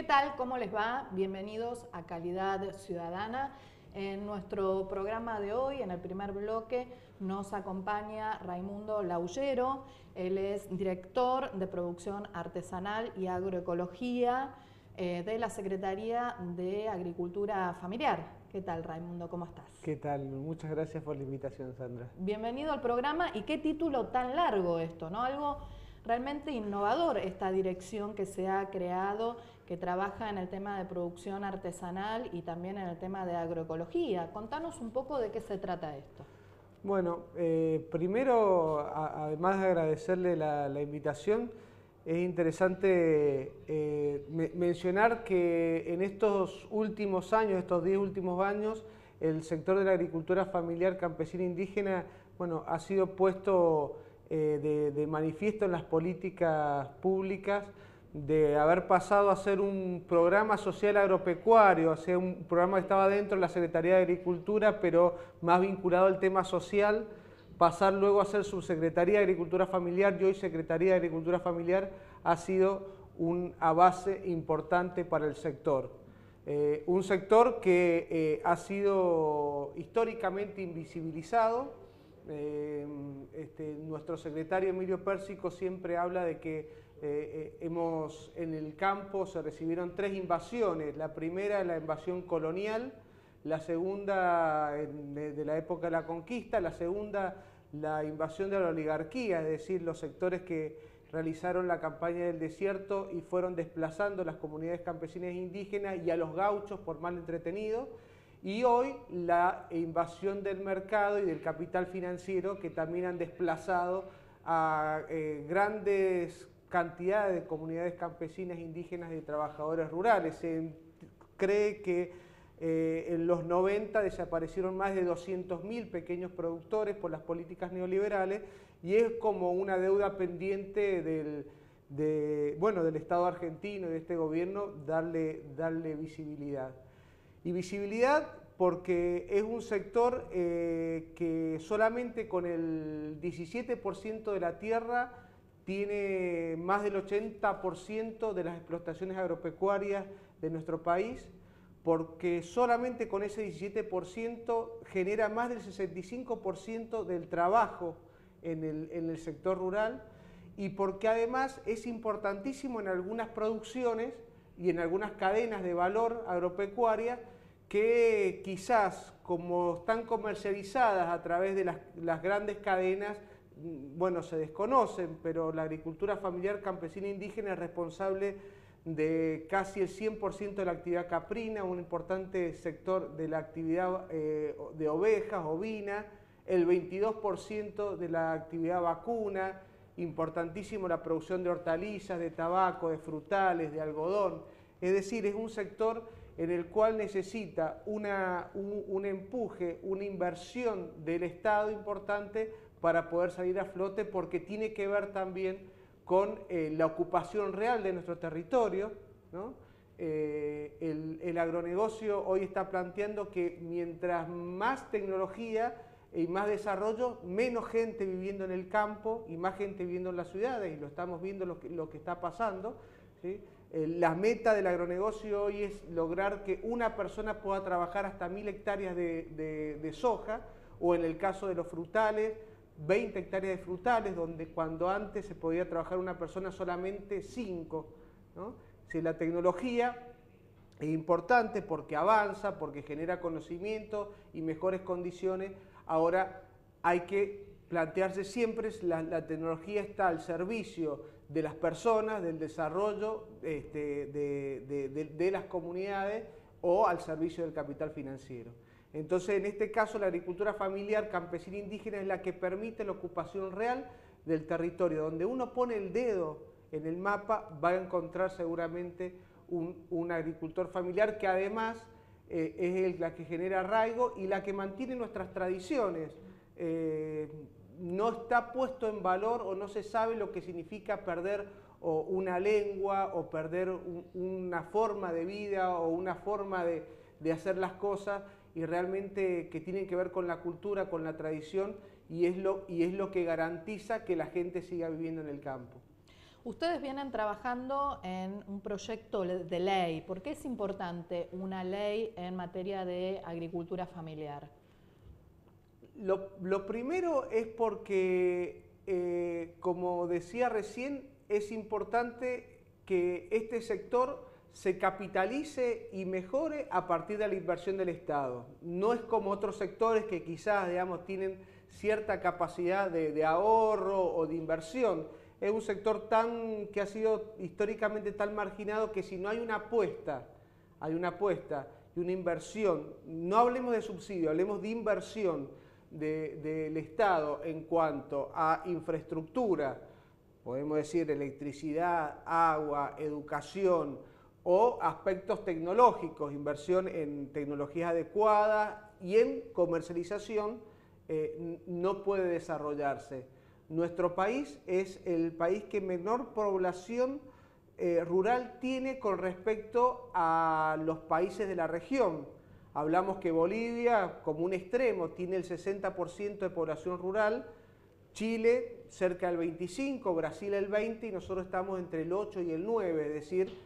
tal? ¿Cómo les va? Bienvenidos a Calidad Ciudadana. En nuestro programa de hoy, en el primer bloque, nos acompaña Raimundo Laullero. Él es director de Producción Artesanal y Agroecología de la Secretaría de Agricultura Familiar. ¿Qué tal, Raimundo? ¿Cómo estás? ¿Qué tal? Muchas gracias por la invitación, Sandra. Bienvenido al programa. ¿Y qué título tan largo esto, ¿no? Algo realmente innovador, esta dirección que se ha creado, que trabaja en el tema de producción artesanal y también en el tema de agroecología. Contanos un poco de qué se trata esto. Bueno, primero, además de agradecerle la invitación, es interesante mencionar que en estos últimos años, estos 10 últimos años, el sector de la agricultura familiar campesina indígena, bueno, ha sido puesto de manifiesto en las políticas públicas, de haber pasado a ser un programa social agropecuario, a ser un programa que estaba dentro de la Secretaría de Agricultura, pero más vinculado al tema social, pasar luego a ser Subsecretaría de Agricultura Familiar y hoy Secretaría de Agricultura Familiar, ha sido un avance importante para el sector. Un sector que ha sido históricamente invisibilizado. Nuestro secretario Emilio Pérsico siempre habla de que en el campo se recibieron 3 invasiones. La primera, la invasión colonial; la segunda, de la época de la conquista; la segunda, la invasión de la oligarquía, es decir, los sectores que realizaron la campaña del desierto y fueron desplazando las comunidades campesinas e indígenas y a los gauchos por mal entretenidos. Y hoy la invasión del mercado y del capital financiero, que también han desplazado a grandes cantidades de comunidades campesinas, indígenas y trabajadores rurales. Se cree que en los 90 desaparecieron más de 200.000 pequeños productores por las políticas neoliberales, y es como una deuda pendiente del Estado argentino y de este gobierno darle visibilidad. Y visibilidad porque es un sector que solamente con el 17% de la tierra tiene más del 80% de las explotaciones agropecuarias de nuestro país, porque solamente con ese 17% genera más del 65% del trabajo en el sector rural, y porque además es importantísimo en algunas producciones y en algunas cadenas de valor agropecuaria que quizás, como están comercializadas a través de las grandes cadenas, bueno, se desconocen, pero la agricultura familiar campesina indígena es responsable de casi el 100% de la actividad caprina, un importante sector de la actividad de ovejas, ovina, el 22% de la actividad vacuna, importantísimo la producción de hortalizas, de tabaco, de frutales, de algodón. Es decir, es un sector en el cual necesita un empuje, una inversión del Estado importante para poder salir a flote, porque tiene que ver también con la ocupación real de nuestro territorio, ¿no? El agronegocio hoy está planteando que mientras más tecnología y más desarrollo, menos gente viviendo en el campo y más gente viviendo en las ciudades, y lo estamos viendo lo que está pasando, ¿sí? La meta del agronegocio hoy es lograr que una persona pueda trabajar hasta 1000 hectáreas de soja, o en el caso de los frutales, 20 hectáreas de frutales, donde cuando antes se podía trabajar una persona solamente 5, ¿no? Si la tecnología es importante porque avanza, porque genera conocimiento y mejores condiciones, ahora hay que plantearse siempre la tecnología está al servicio de las personas, del desarrollo de las comunidades, o al servicio del capital financiero. Entonces, en este caso, la agricultura familiar campesina indígena es la que permite la ocupación real del territorio. Donde uno pone el dedo en el mapa, va a encontrar seguramente un agricultor familiar que además es la que genera arraigo y la que mantiene nuestras tradiciones. No está puesto en valor, o no se sabe lo que significa perder una lengua, o perder una forma de vida, o una forma de hacer las cosas, y realmente que tienen que ver con la cultura, con la tradición, y es lo que garantiza que la gente siga viviendo en el campo. Ustedes vienen trabajando en un proyecto de ley. ¿Por qué es importante una ley en materia de agricultura familiar? Lo primero es porque, como decía recién, es importante que este sector se capitalice y mejore a partir de la inversión del Estado. No es como otros sectores que quizás, digamos, tienen cierta capacidad de ahorro o de inversión. Es un sector que ha sido históricamente tan marginado que si no hay una apuesta y una inversión, no hablemos de subsidio, hablemos de inversión del Estado en cuanto a infraestructura, podemos decir electricidad, agua, educación o aspectos tecnológicos, inversión en tecnologías adecuadas y en comercialización, no puede desarrollarse. Nuestro país es el país que menor población rural tiene con respecto a los países de la región. Hablamos que Bolivia, como un extremo, tiene el 60% de población rural, Chile cerca del 25%, Brasil el 20% y nosotros estamos entre el 8 y el 9%, es decir,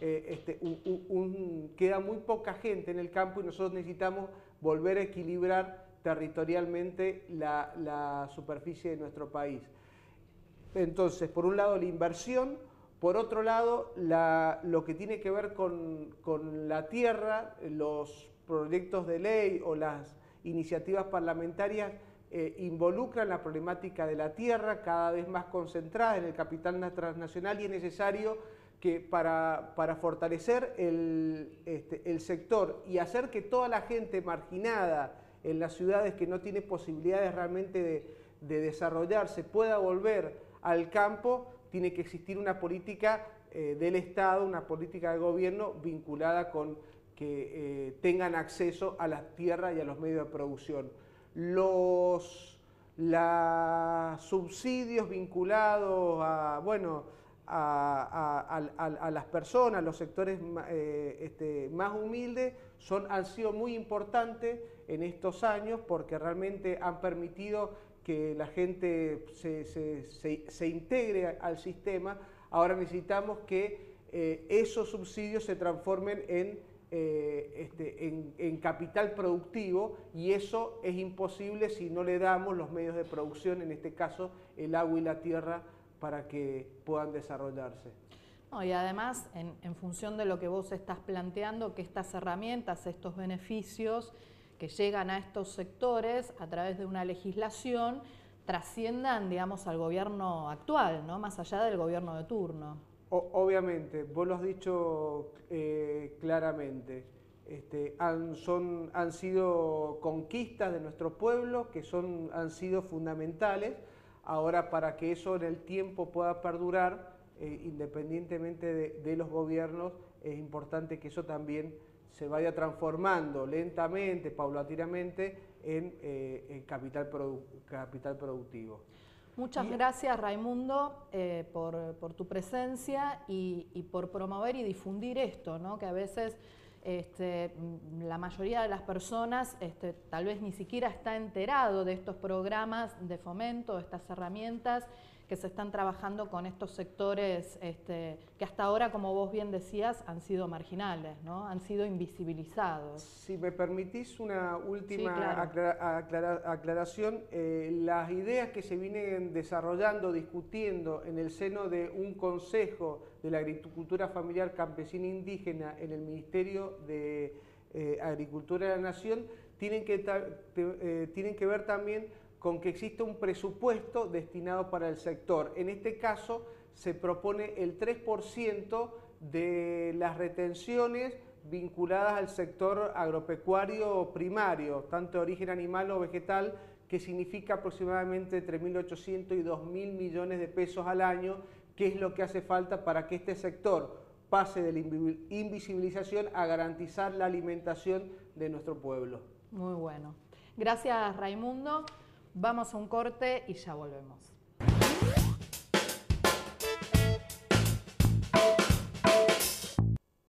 queda muy poca gente en el campo y nosotros necesitamos volver a equilibrar territorialmente la superficie de nuestro país. Entonces, por un lado la inversión, por otro lado lo que tiene que ver con la tierra, los proyectos de ley o las iniciativas parlamentarias involucran la problemática de la tierra cada vez más concentrada en el capital transnacional y es necesario que para fortalecer el sector y hacer que toda la gente marginada en las ciudades que no tiene posibilidades realmente de desarrollarse pueda volver al campo, tiene que existir una política del Estado, una política de gobierno vinculada con que tengan acceso a las tierras y a los medios de producción. Los subsidios vinculados a las personas, los sectores más humildes, han sido muy importantes en estos años porque realmente han permitido que la gente se integre al sistema. Ahora necesitamos que esos subsidios se transformen en capital productivo y eso es imposible si no le damos los medios de producción, en este caso el agua y la tierra, para que puedan desarrollarse. No, y además, en función de lo que vos estás planteando, que estas herramientas, estos beneficios que llegan a estos sectores a través de una legislación, trasciendan, digamos, al gobierno actual, ¿no? Más allá del gobierno de turno. Obviamente, vos lo has dicho claramente. Han sido conquistas de nuestro pueblo que han sido fundamentales. Ahora, para que eso en el tiempo pueda perdurar, independientemente de los gobiernos, es importante que eso también se vaya transformando lentamente, paulatinamente, en capital productivo. Muchas gracias, Raimundo, por tu presencia y por promover y difundir esto, ¿no? Que a veces la mayoría de las personas tal vez ni siquiera está enterado de estos programas de fomento, de estas herramientas que se están trabajando con estos sectores que hasta ahora, como vos bien decías, han sido marginales, ¿no? Han sido invisibilizados. Si me permitís una última sí, claro. aclaración, las ideas que se vienen desarrollando, discutiendo en el seno de un consejo de la agricultura familiar campesina indígena en el Ministerio de Agricultura de la Nación, tienen que ver también con que existe un presupuesto destinado para el sector. En este caso se propone el 3% de las retenciones vinculadas al sector agropecuario primario, tanto de origen animal o vegetal, que significa aproximadamente entre 1.800 y 2.000 millones de pesos al año, que es lo que hace falta para que este sector pase de la invisibilización a garantizar la alimentación de nuestro pueblo. Muy bueno. Gracias, Raimundo. Vamos a un corte y ya volvemos.